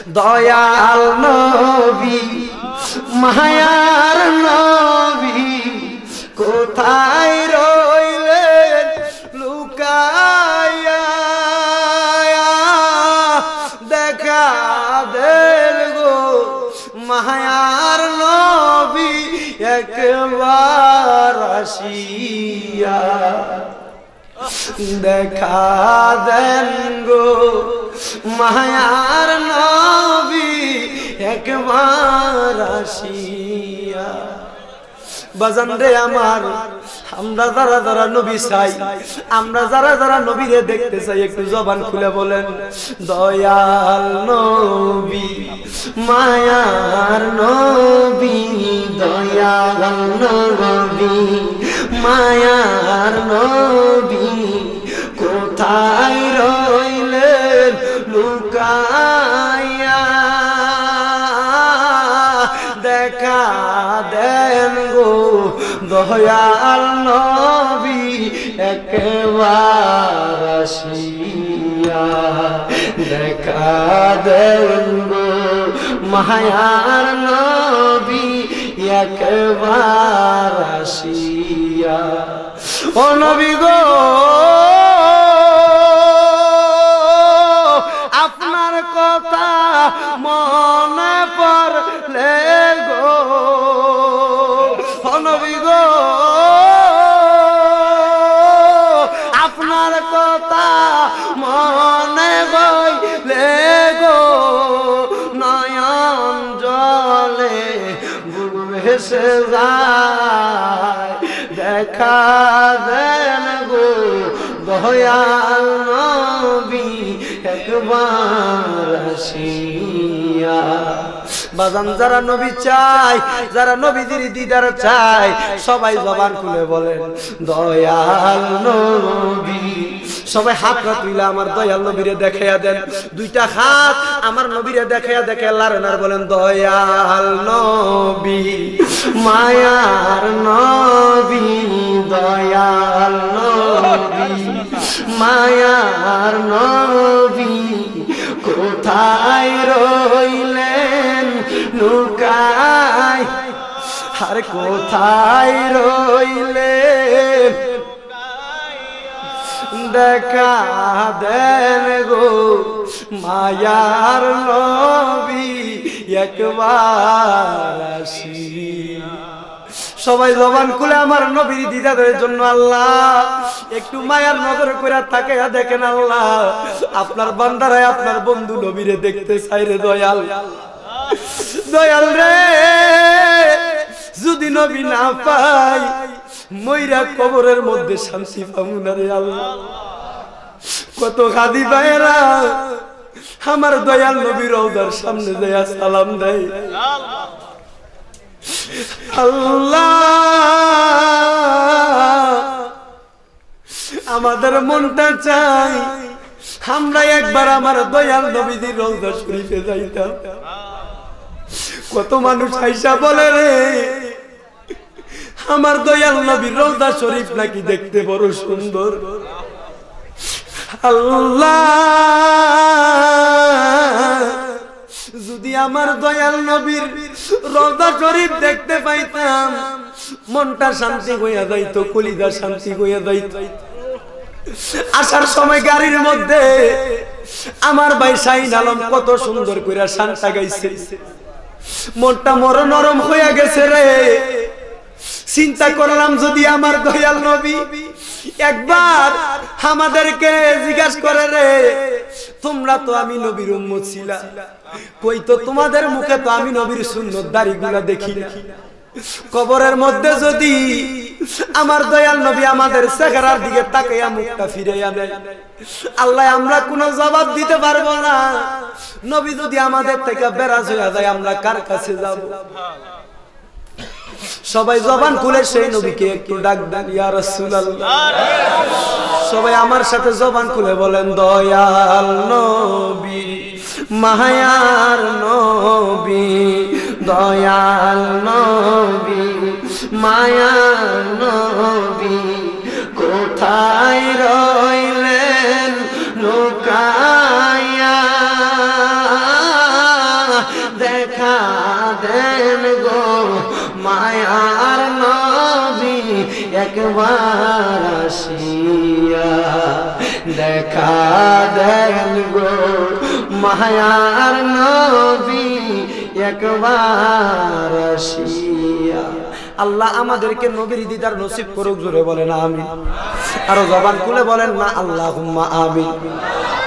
দয়াল নবী মায়ার নবী কোথায় রইলেন লুকায়া দেখা দেন গো মায়ার নবী একবার আসিয়া দেখা দেন গো মায়ার নবী একবার আসিয়া বাজান রে আমার আমরা যারা যারা নবী চাই আমরা যারা যারা নবীরে দেখতে চাই একটু জবান খুলে বলেন দয়াল নবী মায়ার নবী দয়াল নবী মায়ার নবী কোথায় রইলেন লুকায়া দেখা দেন গো দয়াল নবী একবার আসিয়া দেখা দেন গো মায়ার নবী একবার আসিয়া ও নবী গো আপনার কথা মনে পড়লে গো ও নবী গো আপনার কথা মনে হইলে গো নয়ন জলে ভেসে যায় দেখা দেন গো দয়াল নবী একবার আসিয়া বাজান যারা নবী চাই যারা নবীদের দিদার চাই সবাই জবান খুলে বলেন দয়াল নবী সবাই হাতটা তুইলা আমার দয়াল নবীরে দেখাইয়া দেন দুইটা হাত আমার নবীরে দেখাইয়া দেখাইয়া লারেন আর বলেন দয়াল নবী মায়ার নবী দয়াল নবী মায়ার নবী কোথায় রইলেন লুকায় আর কোথায় রইলেন দেখা দেন গো মায়ার নবী একবার আসিয়া সবাই জবান খুলে আমার নবীর দিদারের জন্য আল্লাহ একটু মায়ার নজর করে তাকায়া দেখেন আল্লাহ আপনার বান্দারাই আপনার বন্ধু নবীরে দেখতে চাই রে দয়াল দয়াল রে যদি নবী না পাই মইরা কবরের মধ্যে শান্তি পাবো না রে আল্লাহ কত খাদি ভাইরা আমার দয়াল নবীর রওজার সামনে যায় সালাম দেয় আল্লাহ আমাদের মনটা চাই আমরা একবার আমার দয়াল নবীর রওজা শরীফে যাইতাম কত মানুষ আইসা বলে রে আমার দয়াল নবীর রওজা শরীফ নাকি দেখতে বড় সুন্দর আল্লাহ যদি আমার দয়াল নবীর রওজা শরীফ দেখতে পাইতাম মনটা শান্তি হইয়া যাইতো কলিজা শান্তি হইয়া যাইতো আসার সময় গাড়ির মধ্যে আমার ভাই শাহিন আলম কত সুন্দর কইরা শান্তা গাইছে মনটা মরো নরম হইয়া গেছে রে চিন্তা করলাম যদি আমার দয়াল নবী একবার আমাদেরকে জিজ্ঞাসা করে রে তোমরা তো আমি নবীর উম্মত ছিলা কই তো তোমাদের মুখে তো আমি নবীর সুন্নত দাড়িগুলা দেখি না কবরের মধ্যে যদি আমার দয়াল নবী আমাদের চেহারার দিকে তাকাইয়া মুখটা ফিরাইয়া নেয় আল্লাহ আমরা কোনো জবাব দিতে পারবো না নবী যদি আমাদের থেকে বেরাজ হইয়া যায় আমরা কার কাছে যাব সবাই জবান খুলে সেই নবীকে একটু ডাক দেন ইয়া রাসূলুল্লাহ সবাই আমার সাথে জবান খুলে বলেন দয়াল নবী মায়ার নবী দয়াল নবী মায়ার নবী কোথায় রইলেন লুকায়া দেখা দেন গো মায়ার নবী একবার আসিয়া দেখা দেন গো মায়ার নবী একবার আসিয়া। আল্লাহ আমাদেরকে নবীর দিদার নসিব করুক, জোরে বলেন আমিন। আরো জবান খুলে বলেন না আল্লাহুম্মা আমিন।